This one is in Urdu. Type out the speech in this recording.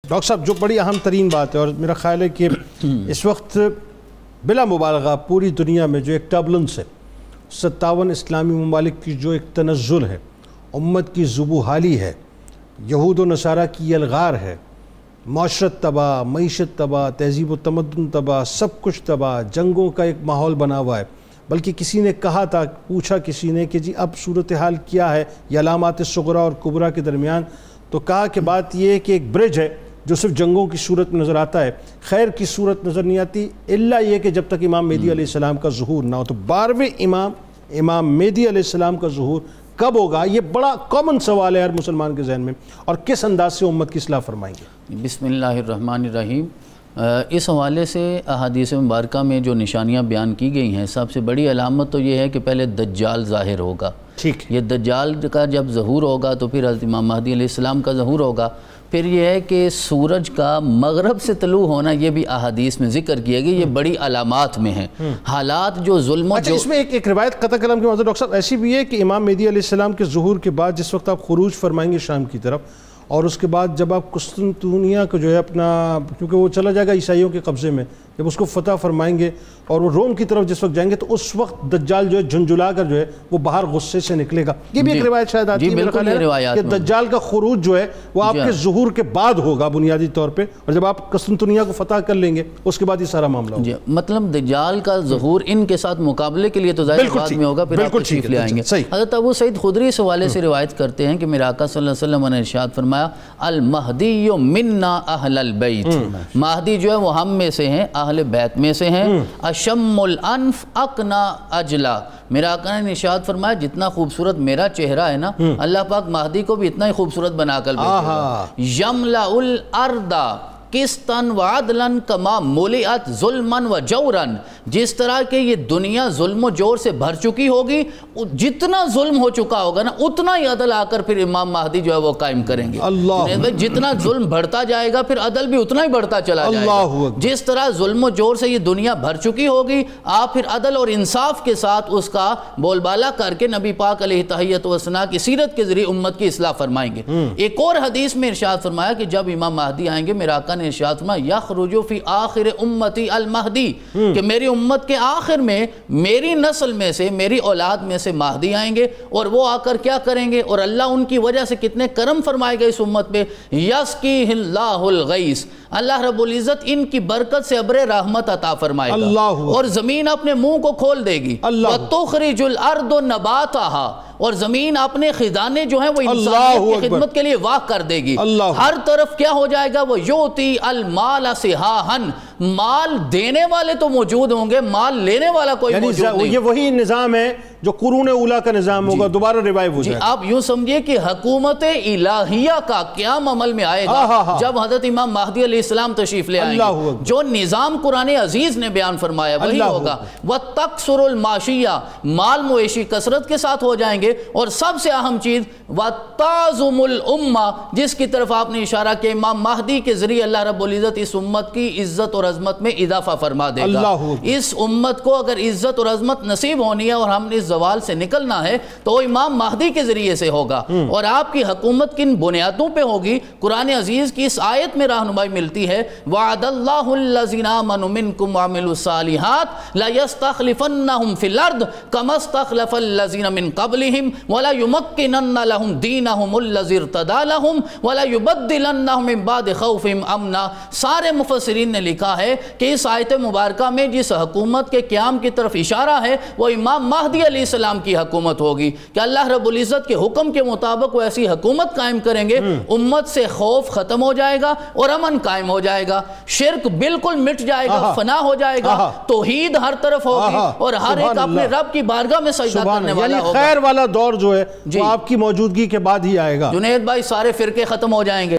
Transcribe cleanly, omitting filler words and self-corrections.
ڈاکٹر صاحب جو بڑی اہم ترین بات ہے اور میرا خیال ہے کہ اس وقت بلا مبالغہ پوری دنیا میں جو ایک ٹربلنس ہے 57 اسلامی ممالک کی جو ایک تنزل ہے، امت کی ذوب حالی ہے، یہود و نصارہ کی یلغار ہے، معاشرت تباہ، معیشت تباہ، تہذیب و تمدن تباہ، سب کچھ تباہ، جنگوں کا ایک ماحول بنا ہوا ہے۔ بلکہ کسی نے کہا تھا، پوچھا کسی نے کہ جی اب صورتحال کیا ہے یہ علامات صغریٰ اور کبریٰ کے درمیان، تو کہا کہ بات یہ ہے کہ ایک برج ہے جو صرف جنگوں کی صورت میں نظر آتا ہے، خیر کی صورت نظر نہیں آتی، الا یہ کہ جب تک امام مہدی علیہ السلام کا ظہور نہ ہو۔ تو 12ویں امام مہدی علیہ السلام کا ظہور کب ہوگا؟ یہ بڑا کامن سوال ہے ہر مسلمان کے ذہن میں، اور کس انداز سے امت کی اصلاح فرمائیں گے؟ بسم اللہ الرحمن الرحیم۔ اس حوالے سے احادیث مبارکہ میں جو نشانیاں بیان کی گئی ہیں، سب سے بڑی علامت تو یہ ہے کہ پہلے دجال ظاہر ہوگا۔ ٹھیک، یہ دجال کا جب ظہور ہوگا تو پھر حضرت امام مہدی علیہ السلام کا ظہور ہوگا۔ پھر یہ ہے کہ سورج کا مغرب سے طلوع ہونا، یہ بھی احادیث میں ذکر کیا گیا، یہ بڑی علامات میں ہیں۔ حالات جو ظلم اچھا، اس میں ایک روایت قطع کلام کے مطلب ڈاکٹر صاحب ایسی بھی ہے کہ امام مہدی علیہ السلام کے ظہور کے بعد جس وقت آپ خروج فرمائیں گے شام کی طرف، اور اس کے بعد جب آپ قسطنطنیہ کو جو ہے اپنا، کیونکہ وہ چلا جائے گا عیسائیوں کے قبضے میں، جب اس کو فتح فرمائیں گے اور وہ روم کی طرف جس وقت جائیں گے تو اس وقت دجال جو ہے جھنجھلا کر جو ہے وہ باہر غصے سے نکلے گا۔ یہ بھی ایک روایت شاید آتی ہے کہ دجال کا خروج جو ہے وہ آپ کے ظہور کے بعد ہوگا بنیادی طور پہ، اور جب آپ قسطنطنیہ کو فتح کر لیں گے اس کے بعد یہ سارا معاملہ ہوگا۔ مطلب دجال کا ظہور ان کے ساتھ مقابلے کے لیے تو ظاہر بعد میں ہوگا، پھر آپ تشریف لے آئیں گے۔ حضرت ابو سعید خدری اس حوالے سے روایت کرتے ہیں کہ میرے آقا صلی اللہ علیہ وسلم نے ارشاد فرمایا، المہدی منا اہل البیت، مہدی جو ہے وہ ہم میں سے ہیں، اہل بیت میں سے ہیں، اشم الانف اقنا اجلا۔ میرا آقا نے ارشاد فرمایا جتنا خوبصورت میرا چہرہ ہے نا، اللہ پاک مہدی کو بھی اتنا ہی خوبصورت بنا کر بھیجے گا۔ یملأ الارض قسطاً وعدلاً کما ملئت ظلماً و جوراً، جس طرح کہ یہ دنیا ظلم و جور سے بھر چکی ہوگی، جتنا ظلم ہو چکا ہوگا نا اتنا ہی عدل آ کر پھر امام مہدی جو ہے وہ قائم کریں گے۔ جتنا ظلم بڑھتا جائے گا پھر عدل بھی اتنا ہی بڑھتا چلا جائے گا۔ جس طرح ظلم و جور سے یہ دنیا بھر چکی ہوگی، آپ پھر عدل اور انصاف کے ساتھ اس کا بول بالا کر کے نبی پاک علیہ تحیۃ و ثنا کی سیرت کے ذریعے امت کی اصلاح فرمائیں گے۔ ایک اور حدیث میں ارشاد فرمایا کہ جب امام مہدی آئیں گے، میرا آقا نے ارشاد فرمایا یخرج فی آخر امتی المہدی، کہ میری امت کے آخر میں میری نسل میں سے، میری اولاد میں سے مہدی آئیں گے، اور وہ آ کر کیا کریں گے، اور اللہ ان کی وجہ سے کتنے کرم فرمائے گا اس امت پہ، یسقیہ اللہ الغیث، اللہ رب العزت ان کی برکت سے ابر رحمت عطا فرمائے گا، اور زمین اپنے منہ کو کھول دے گی، وَتُخْرِجُ الْأَرْضُ نَبَاتَهَا، اور زمین اپنے خزانے جو ہیں وہ انسانیت کی خدمت کے لیے واہ کر دے گی۔ ہر طرف کیا ہو جائے گا، وہ یوتی المال صحاحن، مال دینے والے تو موجود ہوں گے، مال لینے والا کوئی موجود نہیں۔ یہ وہی نظام ہے جو قرون اولیٰ کا نظام ہوگا، دوبارہ ریوائیو ہو جائے۔ آپ یوں سمجھیے کہ حکومت الہیہ کا قیام عمل میں آئے گا جب حضرت امام مہدی علیہ السلام تشریف لے آئیں گے۔ جو نظام قرآن عزیز نے بیان فرمایا وہی ہوگا۔ وَتَقْصُرُ الْمَاشِيَّةِ، مال مویشی کثرت کے ساتھ ہو جائیں گے، اور سب سے اہم چیز وَتَعْظُمُ الْأُمَّةِ، جس کی طرف آپ نے اشارہ کیا، امام مہدی کے ذریعے اللہ رب العزت اس امت کی عزت اور عظمت میں اضافہ فرما دے گا۔ اس امت کو اگر عزت اور عظمت نصیب ہونی ہے اور ہم نے اس زوال سے نکلنا ہے تو امام مہدی کے ذریعے سے ہوگا، اور آپ کی حکومت کن بنیادوں پہ ہوگی؟ قرآن عزیز کی اس آیت میں رہنمائی ملتی ہے، وعد اللہ الذین آمنوا منکم وعملوا الصالحات لیستخلفنہم فی الارض کما استخلف الذین من قبلہم ولا یمکنن لہم دینہم الذی ارتضی لہم ولا یبدلنہم من بعد خوفہم امنا۔ سارے مفسرین نے لکھا ہے کہ اس آیت مبارکہ میں جس حکومت کے قیام کی طرف اشارہ ہے وہ امام مہدی علیہ السلام کی حکومت ہوگی، کہ اللہ رب العزت کے حکم کے مطابق وہ ایسی حکومت قائم کریں گے، امت سے خوف ختم ہو جائے گا اور امن قائم ہو جائے گا، شرک بالکل مٹ جائے گا، فنا ہو جائے گا، توحید ہر طرف ہوگی، اور ہر ایک اپنے رب کی بارگاہ میں سجدہ کرنے والا ہوگا۔ خیر والا دور جو ہے وہ آپ کی موجودگی کے بعد ہی آئے گا۔ جنید بھائی، سارے فرقے ختم ہو جائیں گے۔